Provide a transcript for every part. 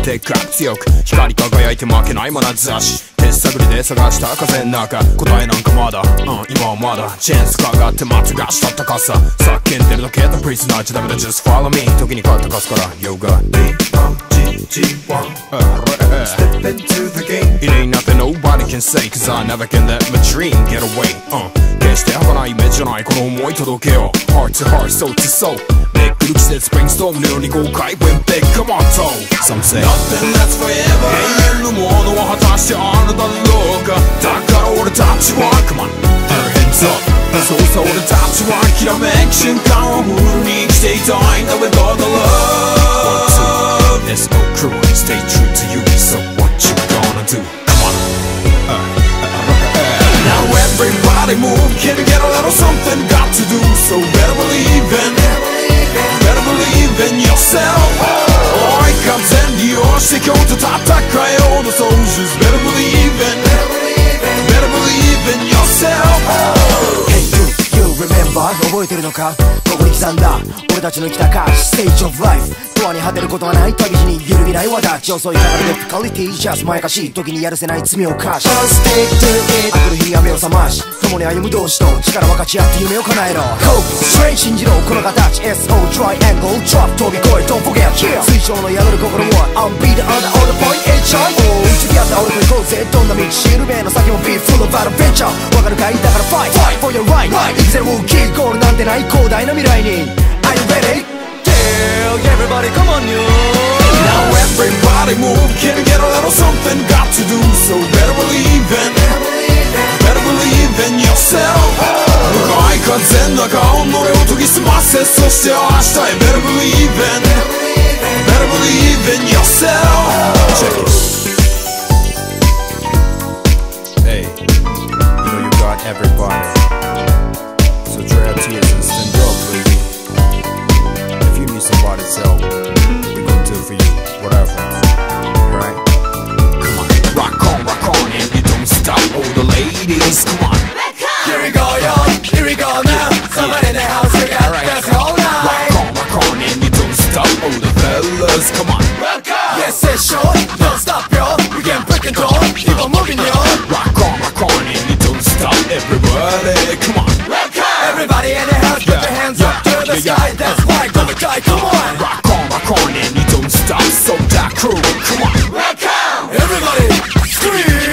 でかく強く光り輝いて負けない眼差し手探りで探した風の中答えなんかまだ、今はまだチェーンスかがってまつがしたったかさ叫んでるだけだプリズナーじゃダメだ Just follow me 時に変わったかすから Yoga B-O-G-G-1 Step into the game It ain't nothing nobody can say Cause I never can let my dream get away 決して儚い夢じゃないこの想い届けよ Heart to heart, soul to soul めくる季節 Brainstorm のように豪快 When big, come on, toe Some say Nothing lasts forever 永遠のものは果たしてあるだろうかだから俺たちは Come on, put your hands up そうさ俺たちはきらめく瞬間をフルに生きていたいんだ With all the love Let's go crew and stay true to you So what you gonna do? Come on Now everybody move Can you get a little something got to do So better believe in yourself 追い風に押して今日と戦えようの Soldiers Better believe in yourself Hey you remember 覚えてるのかここに刻んだ俺たちの生きた歌詞 Stage of life 永遠に果てることはない旅路に揺るぎない轍遅いからデフィカリティ Just まやかしい時にやるせない罪を犯し Stick to it 明くる日に雨を覚まし共に歩む同士と力分かち合って夢を叶えろ Hope straight 信じろこの形 SO triangle drop 飛び越え Don't forget here 水上の宿る心は I'm be the other all the point HI 一緒にやった俺と行こうぜどんな道しるべの先も Be full of adventure わかるかいだから Fight for your right 生きてるキーゴールなんてない広大な未来に Are you ready? Everybody come on you Now everybody move Can you get a little something got to do So better believe in yourself 向かい風の中己を研ぎ澄ませそして明日へ Better believe in yourself Check it Hey You know you got everybody So dry your tears and stand up baby If you need somebody's help, we gon' do it for you, whatever, right? Come on, rock on, and you don't stop, all the ladies, come on. Here we go, yo, here we go now. Somebody in the house, we got this whole night. Rock on, and you don't stop, all the fellas, come on. Yes, it's short, don't stop, yo. We can break the door, keep on moving, yo. Rock on, and you don't stop, everybody, come on. Everybody in the house, put your hands up to the sky. That's why, go die, come on. Rock on, and you don't stop, so that crew, come on. Everybody, scream.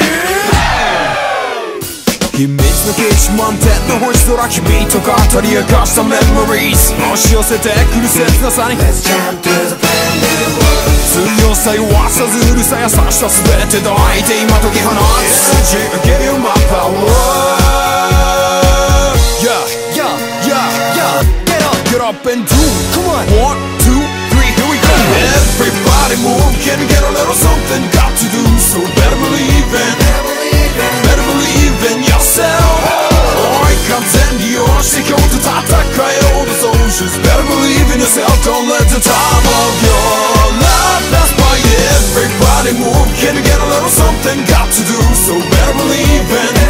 秘密の基地満点の星空君と語り明かしたメモリーズ押し寄せてくる切なさに Let's jump to the plan 強さ弱さずうるさ優しさ全て抱いて今解き放つ Give you my power Yeah Get up and do Come on 1, 2, 3 here we go Everybody move Can you get a little something got to do So better believe in yourself 追い風に押して今日と戦えよう The soldiers Better believe in yourself Don't let the time of your life pass by Everybody move Can you get a little something got to do So better believe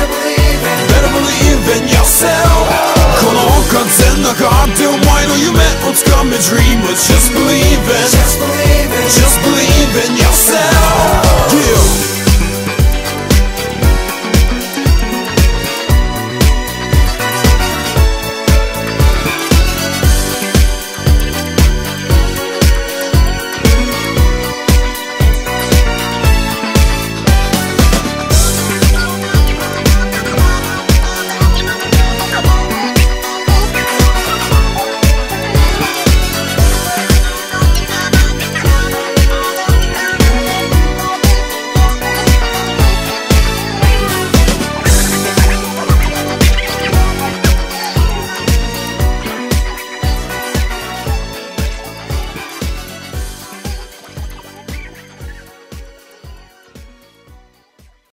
in yourself この風の中でお前の夢をつかめ Dream was just